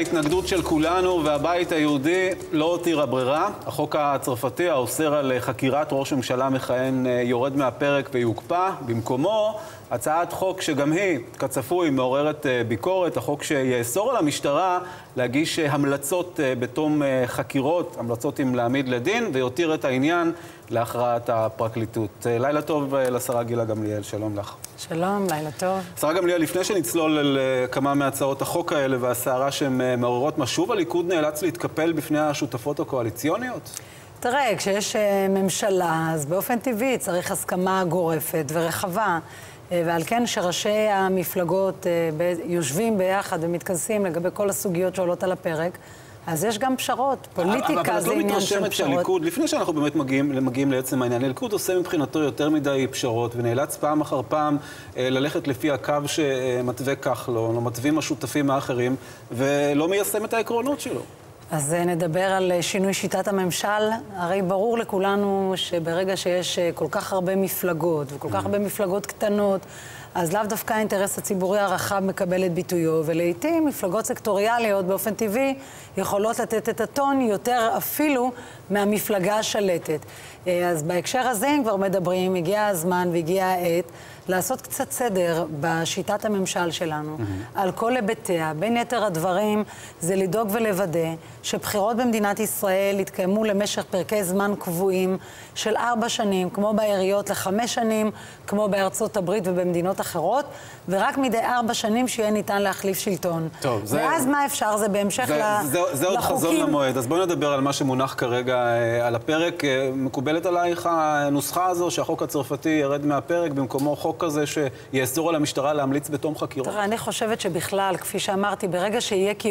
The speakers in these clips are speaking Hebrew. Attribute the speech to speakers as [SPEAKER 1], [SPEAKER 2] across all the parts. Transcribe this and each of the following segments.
[SPEAKER 1] ההתנגדות של כולנו והבית היהודי לא הותירה ברירה. החוק הצרפתי האוסר על חקירת ראש ממשלה מכהן יורד מהפרק ויוקפא. במקומו הצעת חוק שגם היא, כצפוי, מעוררת ביקורת, החוק שיאסור על המשטרה להגיש המלצות בתום חקירות, המלצות עם להעמיד לדין, ויותיר את העניין להכרעת הפרקליטות. לילה טוב לשרה גילה גמליאל, שלום לך.
[SPEAKER 2] שלום, לילה טוב.
[SPEAKER 1] שרה גמליאל, לפני שנצלול על כמה מהצעות החוק האלה והסערה שהן מעוררות, מה שוב הליכוד נאלץ להתקפל בפני השותפות הקואליציוניות?
[SPEAKER 2] תראה, כשיש ממשלה, אז באופן טבעי צריך הסכמה גורפת ורחבה, ועל כן שראשי המפלגות יושבים ביחד ומתכנסים לגבי כל הסוגיות שעולות על הפרק, אז יש גם פשרות. פוליטיקה זה עניין של פשרות.
[SPEAKER 1] שהליכוד, לפני שאנחנו באמת מגיעים לעצם העניין, הליכוד עושה מבחינתו יותר מדי פשרות, ונאלץ פעם אחר פעם ללכת לפי הקו שמתווה כחלון, או מתווים השותפים האחרים, ולא מיישם את העקרונות שלו.
[SPEAKER 2] אז נדבר על שינוי שיטת הממשל. הרי ברור לכולנו שברגע שיש כל כך הרבה מפלגות, וכל כך הרבה מפלגות קטנות, אז לאו דווקא האינטרס הציבורי הרחב מקבל את ביטויו, ולעיתים מפלגות סקטוריאליות באופן טבעי יכולות לתת את הטון יותר אפילו מהמפלגה השלטת. אז בהקשר הזה הם כבר מדברים, הגיע הזמן והגיע העת לעשות קצת סדר בשיטת הממשל שלנו, על כל היבטיה. בין יתר הדברים זה לדאוג ולוודא שבחירות במדינת ישראל יתקיימו למשך פרקי זמן קבועים של 4 שנים, כמו בעיריות ל5 שנים, כמו בארצות הברית ובמדינות אחרות, ורק מדי 4 שנים שיהיה ניתן להחליף שלטון.
[SPEAKER 1] טוב,
[SPEAKER 2] ואז מה אפשר? זה בהמשך לחוקים.
[SPEAKER 1] זה עוד חזון למועד. אז בואי נדבר על מה שמונח כרגע על הפרק. מקובלת עלייך הנוסחה הזו שהחוק הצרפתי ירד מהפרק, במקומו חוק כזה שיאסור על המשטרה להמליץ בתום חקירות?
[SPEAKER 2] תראה, אני חושבת שבכלל, כפי שאמרתי, ברגע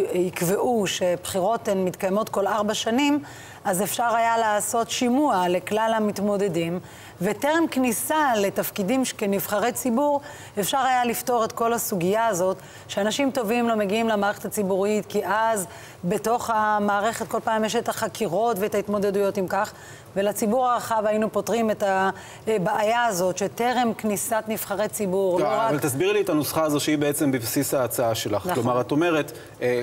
[SPEAKER 2] שיקבעו שבחירות הן מתקיימות כל 4 שנים, אז אפשר היה לעשות שימוע לכלל המתמודדים, וטרם כניסה לתפקידים כנבחרי ציבור, אפשר היה לפתור את כל הסוגיה הזאת, שאנשים טובים לא מגיעים למערכת הציבורית, כי אז בתוך המערכת כל פעם יש את החקירות ואת ההתמודדויות עם כך, ולציבור הרחב היינו פותרים את הבעיה הזאת, שטרם כניסת נבחרי ציבור,
[SPEAKER 1] לא רק... אבל תסבירי לי את הנוסחה הזו שהיא בעצם בבסיס ההצעה שלך. נכון. כלומר, את אומרת,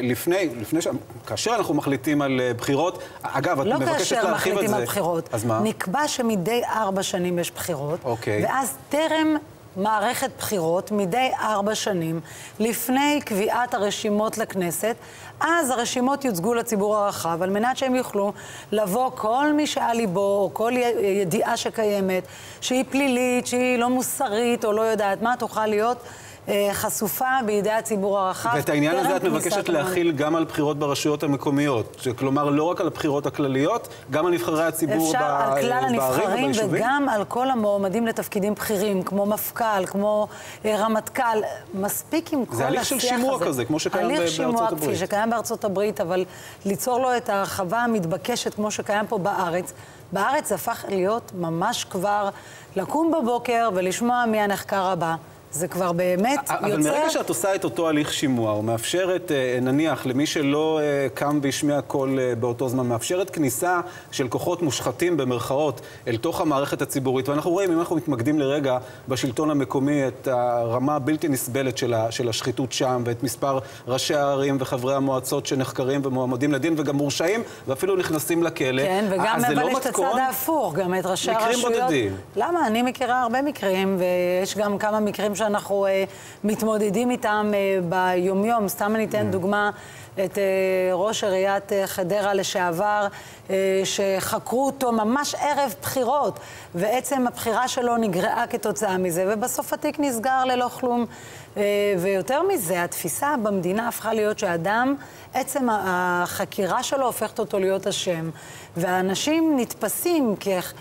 [SPEAKER 1] כאשר אנחנו מחליטים על בחירות, אגב, את מבקשת להרחיב את זה... לא כאשר מחליטים על בחירות.
[SPEAKER 2] אז מה? נקבע שמדי 4 שנים יש בחירות, ואז טרם מערכת בחירות, מדי 4 שנים, לפני קביעת הרשימות לכנסת, אז הרשימות יוצגו לציבור הרחב, על מנת שהם יוכלו לבוא כל מי שעל ליבו, או כל ידיעה שקיימת, שהיא פלילית, שהיא לא מוסרית, או לא יודעת מה, תוכל להיות חשופה בידי הציבור הרחב.
[SPEAKER 1] ואת העניין הזה את מבקשת להכיל גם על בחירות ברשויות המקומיות. כלומר, לא רק על הבחירות הכלליות, גם על נבחרי הציבור
[SPEAKER 2] אפשר על כלל הנבחרים וגם על כל המועמדים לתפקידים בכירים, כמו מפכ"ל, כמו רמטכ"ל. מספיק עם כל השיח הזה.
[SPEAKER 1] זה הליך של שימוע כזה, כמו שקיים בארצות הברית.
[SPEAKER 2] הליך שימוע כפי שקיים בארצות הברית, אבל ליצור לו את ההרחבה המתבקשת, כמו שקיים פה בארץ. בארץ זה הפך להיות ממש כבר לקום בבוקר ולשמוע מי הנחקר הבא. זה כבר באמת יוצר...
[SPEAKER 1] אבל מרגע שאת עושה את אותו הליך שימוע, או מאפשרת, נניח, למי שלא קם והשמיע קול באותו זמן, מאפשרת כניסה של כוחות מושחתים במרכאות אל תוך המערכת הציבורית, ואנחנו רואים, אם אנחנו מתמקדים לרגע בשלטון המקומי, את הרמה הבלתי נסבלת של השחיתות שם, ואת מספר ראשי הערים וחברי המועצות שנחקרים ומועמדים לדין, וגם מורשעים, ואפילו נכנסים לכלא.
[SPEAKER 2] כן, וגם אבל יש את הצד ההפוך, גם את ראשי הרשויות.
[SPEAKER 1] מקרים בודדים.
[SPEAKER 2] למה? אני מכירה הרבה מקרים, ויש גם כמה מקרים שאנחנו מתמודדים איתם ביומיום. סתם אני אתן דוגמה את ראש עיריית חדרה לשעבר, שחקרו אותו ממש ערב בחירות, ועצם הבחירה שלו נגרעה כתוצאה מזה, ובסוף התיק נסגר ללא כלום. ויותר מזה, התפיסה במדינה הפכה להיות שאדם, עצם החקירה שלו הופכת אותו להיות אשם, והאנשים נתפסים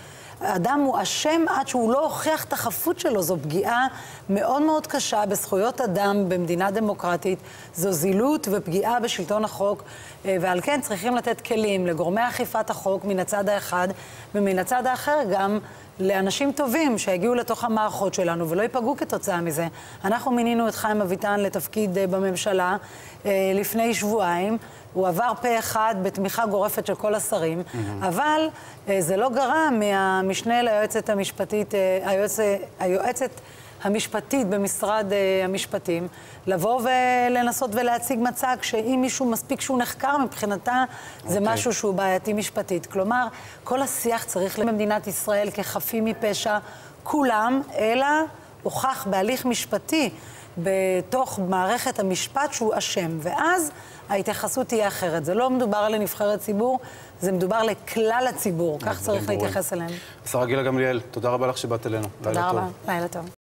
[SPEAKER 2] אדם הוא אשם עד שהוא לא הוכיח את החפות שלו. זו פגיעה מאוד מאוד קשה בזכויות אדם במדינה דמוקרטית. זו זילות ופגיעה בשלטון החוק, ועל כן צריכים לתת כלים לגורמי אכיפת החוק מן הצד האחד, ומן הצד האחר גם לאנשים טובים שהגיעו לתוך המערכות שלנו ולא ייפגעו כתוצאה מזה. אנחנו מינינו את חיים אביטן לתפקיד בממשלה לפני שבועיים. הוא עבר פה אחד בתמיכה גורפת של כל השרים, אבל זה לא גרע מהמשנה ליועצת המשפטית, היועצת המשפטית במשרד המשפטים, לבוא ולנסות ולהציג מצג שאם מישהו מספיק שהוא נחקר מבחינתה, זה משהו שהוא בעייתי משפטית. כלומר, כל השיח צריך במדינת ישראל כחפים מפשע, כולם, אלא הוכח בהליך משפטי בתוך מערכת המשפט שהוא אשם, ואז ההתייחסות תהיה אחרת. זה לא מדובר על נבחרי ציבור, זה מדובר לכלל הציבור, כך צריך להתייחס אליהם.
[SPEAKER 1] השרה גילה גמליאל, תודה רבה לך שבאת אלינו.
[SPEAKER 2] תודה רבה, לילה טוב.